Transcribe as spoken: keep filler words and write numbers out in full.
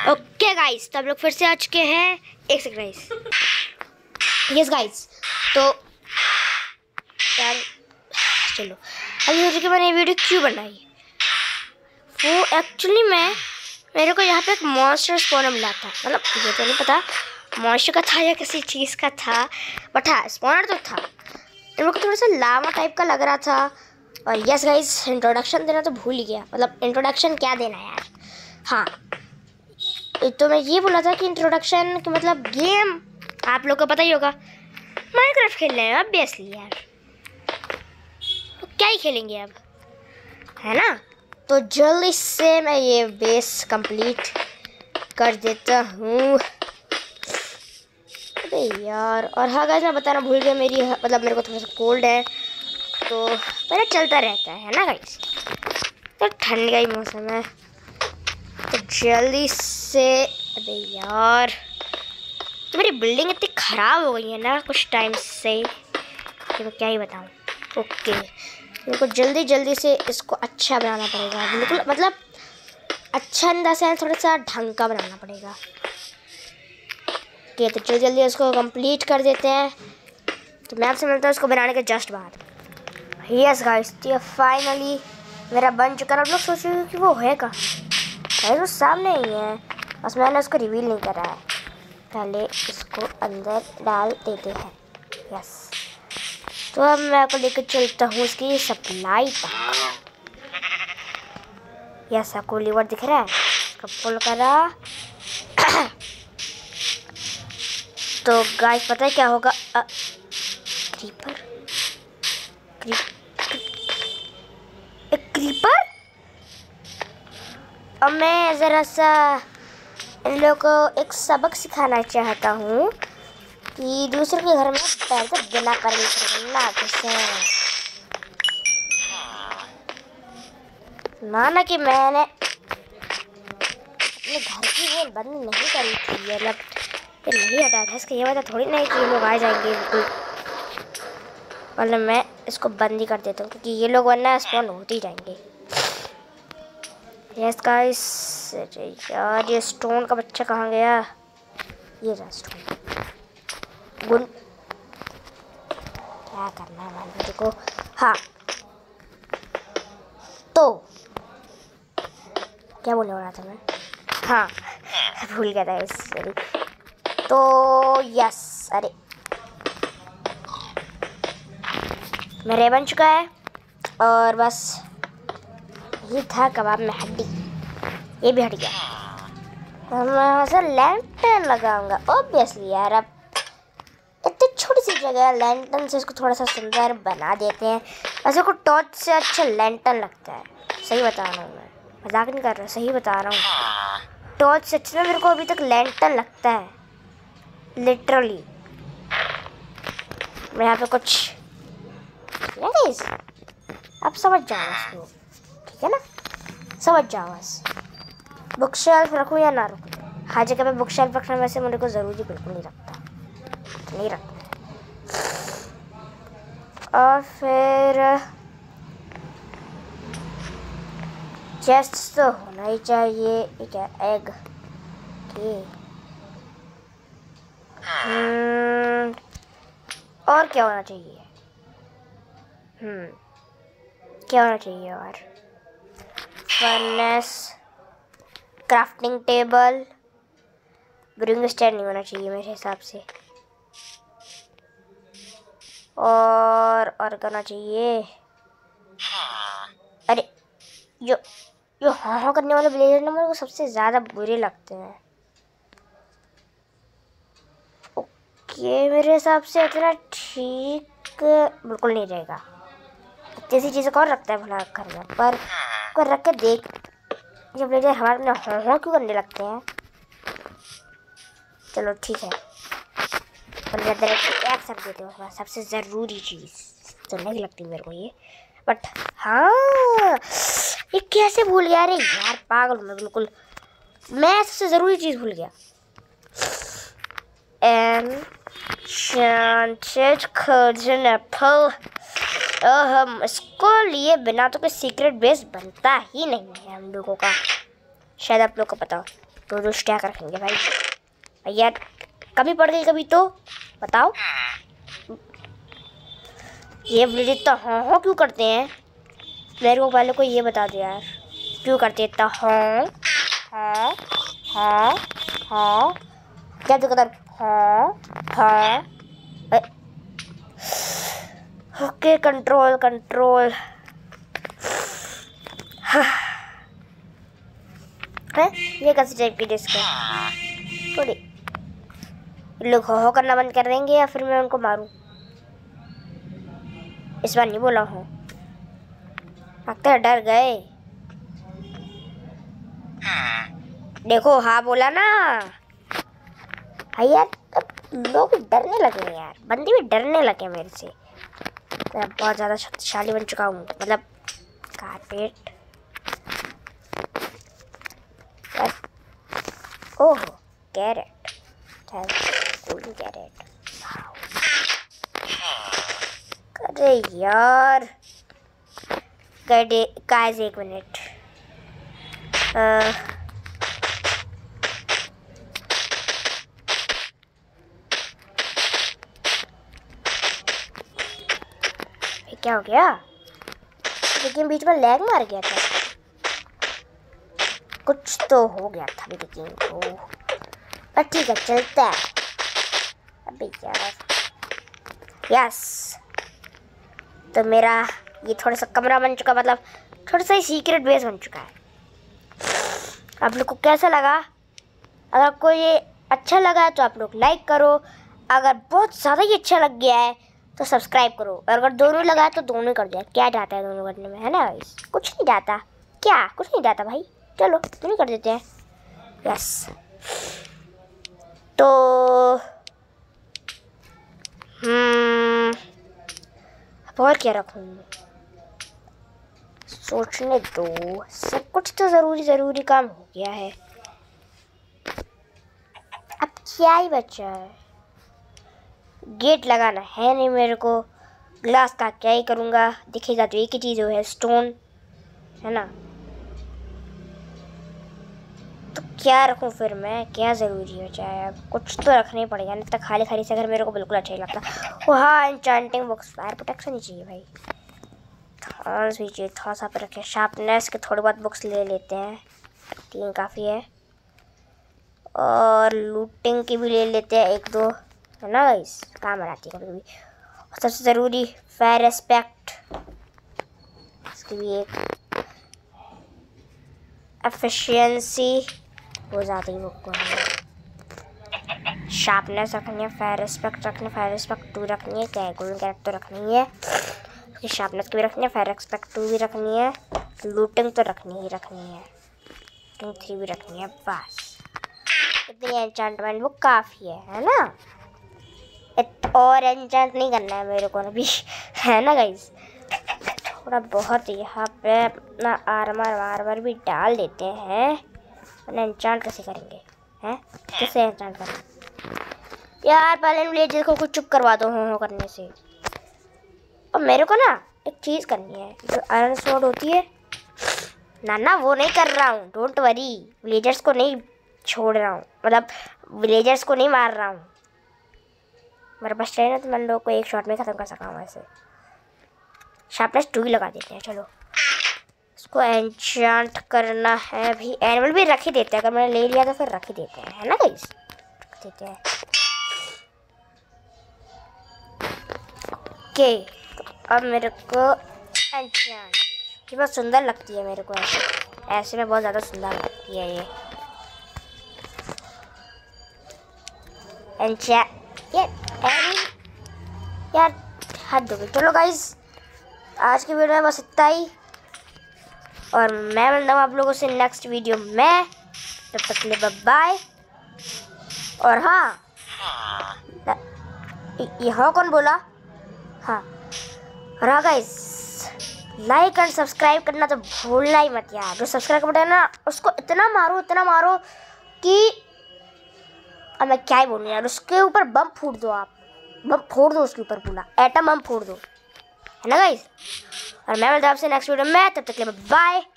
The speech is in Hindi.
ओके गाइस, तो आप लोग फिर से आ चुके हैं। एक सेकंड गाइस। यस गाइस, तो यार चलो अभी सोच के मैंने ये वीडियो क्यों बनाई। वो एक्चुअली मैं मेरे को यहाँ पे एक मॉन्स्टर स्पॉनर मिला था। मतलब मुझे तो नहीं पता मॉन्स्टर का था या किसी चीज़ का था, बट हाँ स्पॉनर तो था। मेरे को थोड़ा सा लावा टाइप का लग रहा था। और यस गाइस, इंट्रोडक्शन देना तो भूल ही गया। मतलब इंट्रोडक्शन क्या देना है यार। हाँ, तो मैं ये बोला था कि इंट्रोडक्शन कि मतलब गेम आप लोग को पता ही होगा, माइनक्राफ्ट खेल रहे हैं ऑब्वियसली यार, तो क्या ही खेलेंगे अब, है ना। तो जल्दी से मैं ये बेस कंप्लीट कर देता हूँ। अरे यार, और हाँ गाइस मैं बताना भूल गया, मेरी मतलब मेरे को थोड़ा सा कोल्ड है, तो पहले चलता रहता है ना गाइस। तो ठंड का ही मौसम है, तो जल्दी से। अबे यार, तो मेरी बिल्डिंग इतनी ख़राब हो गई है ना कुछ टाइम से कि मैं क्या ही बताऊँ। ओके, मेरे को जल्दी जल्दी से इसको अच्छा बनाना पड़ेगा, बिल्कुल मतलब अच्छा अंदाज से थोड़ा सा ढंग का बनाना पड़ेगा। ओके, तो जल्दी जल्दी इसको कंप्लीट कर देते हैं। तो मैं आपसे मिलता हूँ इसको बनाने के जस्ट बाद। यस गाइस, ये फाइनली मेरा बन चुका है। आप लोग सोच रहे हो कि वो है कहाँ, है तो सामने ही है, बस मैंने उसको रिवील नहीं करा है। पहले इसको अंदर डाल देते हैं। यस, तो अब मैं आपको लेकर चलता हूँ इसकी सप्लाई तक। यस, आपको लीवर दिख रहा है, इसका पुल करा। तो गाइस पता है क्या होगा, अ, क्रीपर क्रीप, एक क्रीपर। अब मैं ज़रा सा इन लोगों को एक सबक सिखाना चाहता हूँ कि दूसरे के घर में पैर से बिना परमिशन ना घुसे। माना कि मैंने अपने घर की वो बंद नहीं करी थी, मतलब नहीं हटाया था, इसका ये वजह थोड़ी नहीं कि ये लोग आ जाएंगे बिल्कुल। मतलब मैं इसको बंद ही कर देता हूँ क्योंकि ये लोग वरना स्पॉन होते ही जाएंगे। यस गाइस, यार ये स्टोन का बच्चा कहाँ गया। ये रहा स्टोन। गुन क्या करना है भाई मेरे को। हाँ, तो क्या बोलने वाला था मैं। हाँ भूल गया था इस। तो यस, अरे मेरे बन चुका है और बस ये था कबाब में हड्डी, ये भी हट गया। तो मैं यहाँ से लैंटर्न लगाऊंगा ऑब्वियसली यार। अब इतनी छोटी सी जगह है, लैंटर्न से इसको थोड़ा सा सुंदर बना देते हैं। वैसे को टॉर्च से अच्छा लैंटर्न लगता है, सही बता रहा हूँ मैं, मजाक नहीं कर रहा, सही बता रहा हूँ। टॉर्च से अच्छा मेरे को अभी तक लैंटर्न लगता है लिटरली। मैं यहाँ पे कुछ गाइस आप समझ जाओ इसको, ठीक है ना, समझ जाओ बस। बुक शेल्फ रखूँ या ना रखूँ, हर जगह पे बुक शेल्फ रखना वैसे मेरे को ज़रूरी बिल्कुल नहीं रखता, नहीं रखना। और फिर चेस्ट तो होना ही चाहिए। एक एग के हम्म और क्या होना चाहिए, हम्म क्या होना चाहिए और furnace, crafting table, brewing stand नहीं होना चाहिए मेरे हिसाब से। और और करना चाहिए। अरे जो जो हाँ हाँ करने वाले ब्लेजर ना मेरे को सबसे ज़्यादा बुरे लगते हैं। ओके, मेरे हिसाब से इतना ठीक बिल्कुल नहीं रहेगा। जैसी चीज़ें कौन रखता है भला घर में, पर कोई रख के देख, जब ब्लेजर हमारे में हाँ हाँ क्यों करने लगते हैं। चलो ठीक है, पर एक सब देते हो, सबसे ज़रूरी चीज़ तो नहीं लगती मेरे को ये, बट हाँ ये कैसे भूल गया। अरे यार पागल मैं बिल्कुल, मैं सबसे ज़रूरी चीज़ भूल गया। एनचेंटेड कर्जन एप्पल, हम इसको लिए बिना तो कोई सीक्रेट बेस बनता ही नहीं है हम लोगों का, शायद आप लोग को पता हो। दो दो स्टैक रखेंगे भाई। यार कभी पड़ गई कभी तो बताओ। ये विलेजर तो हाँ हाँ क्यों करते हैं? मेरे को पहले कोई ये बता दो यार, क्यों करते हैं इतना हाँ हाँ हाँ हाँ? क्या तो कदर हाँ हाँ? Okay control control. है ये कैसे टाइप की डिस्क है? थोड़ी लोग हो हो करना बंद कर देंगे या फिर मैं उनको मारूं? इस बार नहीं बोला हूँ, लगता है डर गए। देखो हाँ बोला ना। हाँ यार अब लोग डरने लगे यार, बंदे भी डरने लगे मेरे से। मैं बहुत ज़्यादा शक्तिशाली बन चुका हूँ, मतलब carpet. Oh carrot, golden carrot. अरे यार गाइस एक मिनट। क्या हो गया? लेकिन बीच में लैग मार गया था, कुछ तो हो गया था मेरी गेम को। पर ठीक है चलता है। अबे यार यस, तो मेरा ये थोड़ा सा कमरा बन चुका, मतलब थोड़ा सा ही सीक्रेट बेस बन चुका है। आप लोग को कैसा लगा? अगर आपको ये अच्छा लगा है तो आप लोग लाइक करो, अगर बहुत ज़्यादा ही अच्छा लग गया है तो सब्सक्राइब करो, और अगर दोनों लगा है तो दोनों कर दिया। क्या जाता है दोनों करने में, है ना? कुछ नहीं जाता। क्या कुछ नहीं जाता भाई? चलो दोनों कर देते हैं। यस तो हम्म और क्या रखूँ? सोचने दो, सब कुछ तो ज़रूरी ज़रूरी काम हो गया है। अब क्या ही बचा है? गेट लगाना है नहीं मेरे को, ग्लास का क्या ही करूँगा? दिखेगा तो एक ही चीज़ है, स्टोन, है ना? तो क्या रखूँ फिर मैं? क्या ज़रूरी हो चाहे, अब कुछ तो रखना ही पड़ेगा, नहीं तो खाली खाली से घर मेरे को बिल्कुल अच्छा ही लगता। वो हाँ एन्चेंटिंग बॉक्स, फायर प्रोटेक्शन ही चाहिए भाई, थॉर्स भी चाहिए, थॉर्स आप रखे। शार्पनेस के थोड़ी बहुत बुक्स ले लेते हैं, तीन काफ़ी है। और लूटिंग की भी ले लेते हैं एक दो, है ना गाइस? काम आती है कभी कभी। और सबसे ज़रूरी फायर एस्पेक्ट, इसकी भी एक एफिशिएंसी हो जाती है। बुक को शार्पनेस रखनी है, फायर एस्पेक्ट रखनी है, फायर एस्पेक्ट टू रखनी है, क्या गोल्डन कैरेट तो रखनी है, शार्पनेस की भी रखनी है, फायर एस्पेक्ट टू भी रखनी है, लूटिंग तो रखनी ही रखनी है, लूटिंग थ्री भी रखनी है। बस इतनी एन्चेंटमेंट बुक काफ़ी है, है ना? इत और एन्चेंट नहीं करना है मेरे को अभी, है ना गाइस? थोड़ा बहुत यहाँ पे अपना आर्मर वार्मर भी डाल देते हैं, वरना एन्चेंट कैसे करेंगे? हैं कैसे एन्चेंट करेंगे यार? पहले विलेजर को कुछ चुप करवा दो हो हो करने से। और मेरे को ना एक चीज़ करनी है, जो आयरन स्वॉर्ड होती है ना ना, वो नहीं कर रहा हूँ, डोंट वरी। विलेजर्स को नहीं छोड़ रहा हूँ, मतलब विलेजर्स को नहीं मार रहा हूँ। मेरे पास ट्रेन है तो मैं लोग को एक शॉट में ख़त्म कर सका हूँ। ऐसे शार्पनेस टू ही लगा देते हैं। चलो इसको एन्चेंट करना है भी, एनिमल भी रख ही देते हैं, अगर मैंने ले लिया तो फिर रख ही देते हैं, है ना गाइस? रख देते हैं। ओके तो अब मेरे को एन्चेंट ये बहुत सुंदर लगती है मेरे को, ऐसे ऐसे में बहुत ज़्यादा सुंदर लगती है ये एन्चेंट। ये यार हद हो गई। चलो गाइस आज की वीडियो में बस इतना ही, और मैं मिलता हूँ आप लोगों से नेक्स्ट वीडियो में। तब तक के लिए बाय बाय। और हाँ यहाँ कौन बोला? हाँ और हाँ गाइस लाइक एंड सब्सक्राइब करना तो भूलना ही मत यार। जो सब्सक्राइब का बटन है ना, उसको इतना मारो इतना मारो कि अब मैं क्या ही बोलूँ यार। उसके ऊपर बम फूट दो, आप बम फोड़ दो उसके ऊपर, पूरा एटम बम फोड़ दो, है ना गाइस? और मैं मिलता हूँ आपसे नेक्स्ट वीडियो में, तब तक के लिए बाय।